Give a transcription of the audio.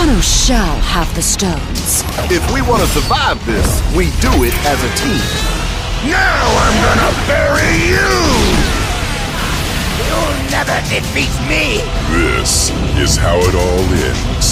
Thanos shall have the stones. If we want to survive this, we do it as a team. Now I'm gonna bury you! You'll never defeat me! This is how it all ends.